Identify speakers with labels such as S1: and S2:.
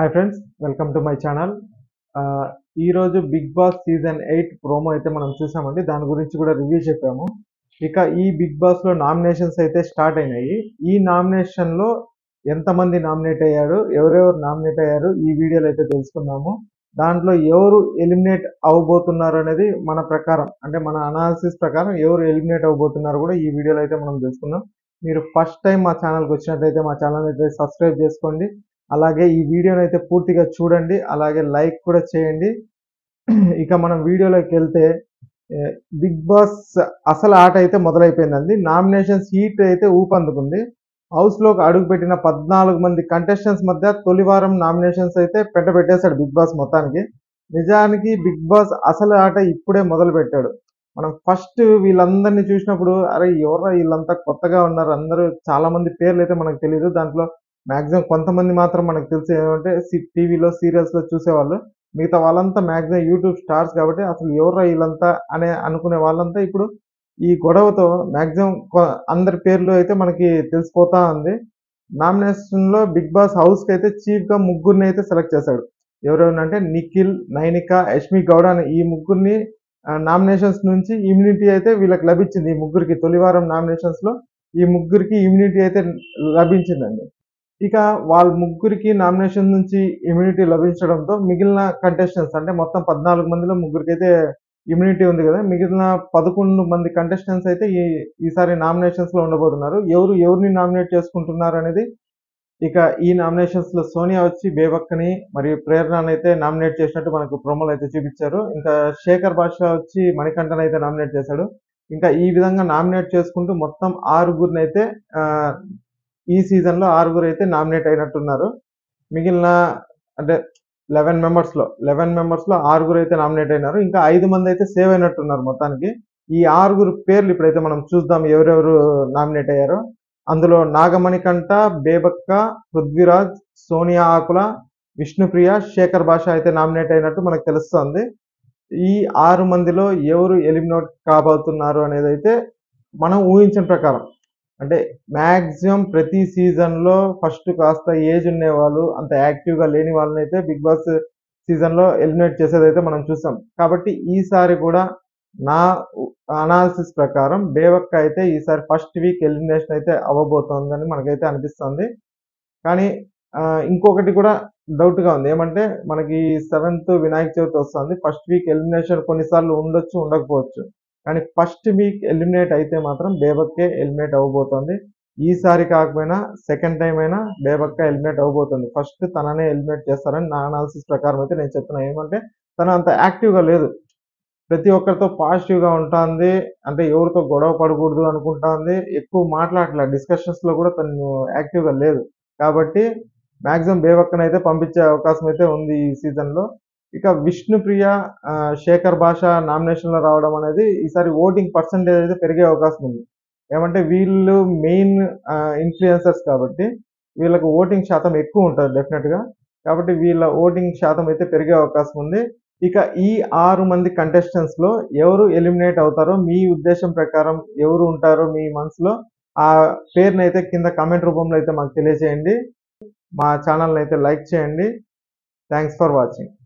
S1: Hi friends, welcome to my channel. ఈరోజు Bigg Boss season 8 promo అయితే మనం చూసామండి. దాని గురించి కూడా రివ్యూ చెప్పాము. ఇక ఈ బిగ్ బాస్లో నామినేషన్స్ అయితే స్టార్ట్ అయినాయి. ఈ నామినేషన్లో ఎంతమంది నామినేట్ అయ్యారు, ఎవరెవరు నామినేట్ అయ్యారు, ఈ వీడియోలో అయితే తెలుసుకుందాము. దాంట్లో ఎవరు ఎలిమినేట్ అవ్వబోతున్నారు అనేది మన ప్రకారం, అంటే మన అనాలిసిస్ ప్రకారం ఎవరు ఎలిమినేట్ అవ్వబోతున్నారు కూడా ఈ వీడియోలో అయితే మనం తెలుసుకుందాం. మీరు ఫస్ట్ టైం మా ఛానల్కి వచ్చినట్లయితే మా ఛానల్ అయితే సబ్స్క్రైబ్ చేసుకోండి. అలాగే ఈ వీడియోని అయితే పూర్తిగా చూడండి, అలాగే లైక్ కూడా చేయండి. ఇక మనం వీడియోలోకి వెళ్తే బిగ్ బాస్ అసలు ఆట అయితే మొదలైపోయిందండి. నామినేషన్స్ హీట్ అయితే ఊపందుకుంది. హౌస్లోకి అడుగుపెట్టిన 14 మంది కంటెస్టెంట్స్ మధ్య తొలి వారం నామినేషన్స్ అయితే పెట్టేశాడు బిగ్ బాస్ మొత్తానికి. నిజానికి బిగ్ బాస్ అసలు ఆట ఇప్పుడే మొదలు పెట్టాడు. మనం ఫస్ట్ వీళ్ళందరినీ చూసినప్పుడు అరే ఎవరా వీళ్ళంతా కొత్తగా ఉన్నారు, అందరూ చాలా మంది పేర్లు అయితే మనకు తెలియదు. దాంట్లో మాక్సిమం కొంతమంది మాత్రం మనకు తెలిసి ఏమంటే టీవీలో సీరియల్స్లో చూసేవాళ్ళు. మిగతా వాళ్ళంతా మాక్సిమం యూట్యూబ్ స్టార్స్ కాబట్టి అసలు ఎవర్రా వీళ్ళంతా అనే అనుకునే వాళ్ళంతా ఇప్పుడు ఈ గొడవతో మాక్సిమం అందరి పేర్లు అయితే మనకి తెలిసిపోతా ఉంది. నామినేషన్లో బిగ్ బాస్ హౌస్కి అయితే చీఫ్గా ముగ్గురిని అయితే సెలెక్ట్ చేశాడు. ఎవరెవరంటే నిఖిల్, నైనిక, యష్మి గౌడ అని ఈ ముగ్గురిని నామినేషన్స్ నుంచి ఇమ్యూనిటీ అయితే వీళ్ళకి లభించింది. ఈ ముగ్గురికి తొలివారం నామినేషన్స్లో ఈ ముగ్గురికి ఇమ్యూనిటీ అయితే లభించిందండి. ఇక వాళ్ళ ముగ్గురికి నామినేషన్ నుంచి ఇమ్యూనిటీ లభించడంతో మిగిలిన కంటెస్టెంట్స్ అంటే మొత్తం 14 మందిలో ముగ్గురికైతే ఇమ్యూనిటీ ఉంది కదా, మిగిలిన 11 మంది కంటెస్టెంట్స్ అయితే ఈసారి నామినేషన్స్లో ఉండబోతున్నారు. ఎవరిని నామినేట్ చేసుకుంటున్నారు అనేది, ఇక ఈ నామినేషన్స్లో సోనియా వచ్చి బేబక్కని మరియు ప్రేరణని అయితే నామినేట్ చేసినట్టు మనకు ప్రోమోలు అయితే చూపించారు. ఇంకా శేఖర్ భాష వచ్చి మణికంఠన్ అయితే నామినేట్ చేశాడు. ఇంకా ఈ విధంగా నామినేట్ చేసుకుంటూ మొత్తం 6గురిని అయితే ఈ సీజన్లో 6గురు అయితే నామినేట్ అయినట్టున్నారు. మిగిలిన అంటే 11 మెంబర్స్లో 6గురు అయితే నామినేట్ అయినారు. ఇంకా 5 మంది అయితే సేవ్ అయినట్టున్నారు మొత్తానికి. ఈ 6గురు పేర్లు ఇప్పుడైతే మనం చూద్దాం ఎవరెవరు నామినేట్ అయ్యారో. అందులో నాగమణికంఠ, బేబక్క, పృథ్వీరాజ్, సోనియా ఆకుల, విష్ణుప్రియ, శేఖర్ భాష అయితే నామినేట్ అయినట్టు మనకు తెలుస్తోంది. ఈ 6 మందిలో ఎవరు ఎలిమినేట్ కాబోతున్నారు అనేది అయితే మనం ఊహించిన ప్రకారం, అంటే మ్యాక్సిమం ప్రతి సీజన్లో ఫస్ట్ కాస్త ఏజ్ ఉండేవాళ్ళు, అంత యాక్టివ్గా లేని వాళ్ళని అయితే బిగ్ బాస్ సీజన్లో ఎలిమినేట్ చేసేదైతే మనం చూసాం. కాబట్టి ఈసారి కూడా నా అనాలిసిస్ ప్రకారం బేబక్క అయితే ఈసారి ఫస్ట్ వీక్ ఎలిమినేషన్ అయితే అవ్వబోతోందని మనకైతే అనిపిస్తుంది. కానీ ఇంకొకటి కూడా డౌట్గా ఉంది. ఏమంటే మనకి 7th వినాయక చవితి వస్తుంది. ఫస్ట్ వీక్ ఎలిమినేషన్ కొన్నిసార్లు ఉండొచ్చు, ఉండకపోవచ్చు. కానీ ఫస్ట్ వీక్ ఎలిమినేట్ అయితే మాత్రం బేబక్కే ఎలిమినేట్ అవ్వబోతోంది. ఈసారి కాకపోయినా సెకండ్ టైం అయినా బేబక్క ఎలిమినేట్ అవ్వబోతుంది. ఫస్ట్ తననే ఎలిమినేట్ చేస్తారని నా అనాలిసిస్ ప్రకారం అయితే నేను చెప్తున్నా. ఏమంటే తను అంత యాక్టివ్గా లేదు, ప్రతి ఒక్కరితో పాజిటివ్గా ఉంటుంది, అంటే ఎవరితో గొడవ పడకూడదు అనుకుంటుంది, ఎక్కువ మాట్లాడట్లేదు, డిస్కషన్స్లో కూడా తను యాక్టివ్గా లేదు. కాబట్టి మ్యాక్సిమం బేబక్కను అయితే పంపించే అవకాశం అయితే ఉంది ఈ సీజన్లో. ఇక విష్ణుప్రియ, శేఖర్ భాష నామినేషన్లో రావడం అనేది ఈసారి ఓటింగ్ పర్సంటేజ్ అయితే పెరిగే అవకాశం ఉంది. ఏమంటే వీళ్ళు మెయిన్ ఇన్ఫ్లుయెన్సర్స్ కాబట్టి వీళ్ళకు ఓటింగ్ శాతం ఎక్కువ ఉంటుంది డెఫినెట్గా. కాబట్టి వీళ్ళ ఓటింగ్ శాతం అయితే పెరిగే అవకాశం ఉంది. ఇక ఈ 6 మంది కంటెస్టెంట్స్లో ఎవరు ఎలిమినేట్ అవుతారో మీ ఉద్దేశం ప్రకారం ఎవరు ఉంటారో మీ మనసులో ఆ పేరుని అయితే కింద కామెంట్ రూపంలో అయితే మాకు తెలియజేయండి. మా ఛానల్ని అయితే లైక్ చేయండి. Thanks for watching.